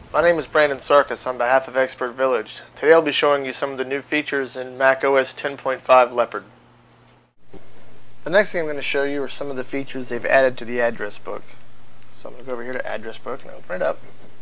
My name is Brandon Sarkis on behalf of Expert Village. Today I'll be showing you some of the new features in Mac OS X Leopard. The next thing I'm going to show you are some of the features they've added to the address book. So I'm going to go over here to address book and open it up.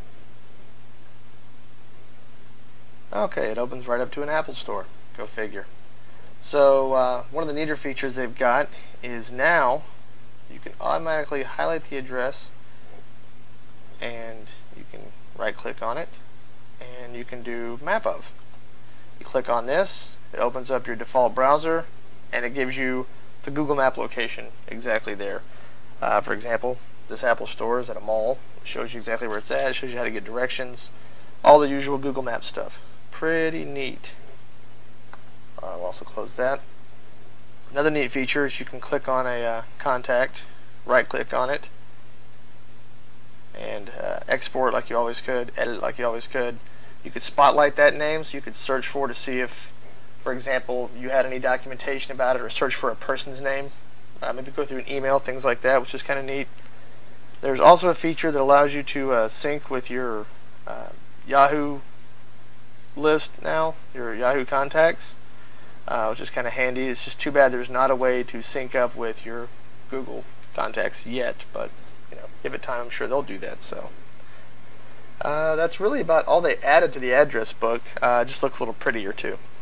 Okay, it opens right up to an Apple Store. Go figure. So one of the neater features they've got is now you can automatically highlight the address and you can right click on it and you can do map of. You click on this, it opens up your default browser and it gives you the Google Map location exactly there. For example, this Apple Store is at a mall. It shows you exactly where it's at, it shows you how to get directions, all the usual Google Map stuff. Pretty neat. I'll also close that. Another neat feature is you can click on a contact, right click on it, and export like you always could, edit like you always could. You could spotlight that name so you could search for to see if, for example, you had any documentation about it, or search for a person's name. Maybe go through an email, things like that, which is kind of neat. There's also a feature that allows you to sync with your Yahoo list now, your Yahoo contacts. Which is kind of handy. It's just too bad there's not a way to sync up with your Google contacts yet, but you know, give it time, I'm sure they'll do that. So that's really about all they added to the address book. It just looks a little prettier too.